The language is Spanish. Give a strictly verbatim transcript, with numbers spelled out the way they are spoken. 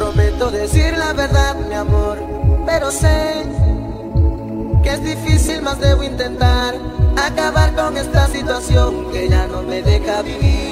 prometo decir la verdad, mi amor, pero sé que es difícil, más debo intentar acabar con esta situación que ya no me deja vivir.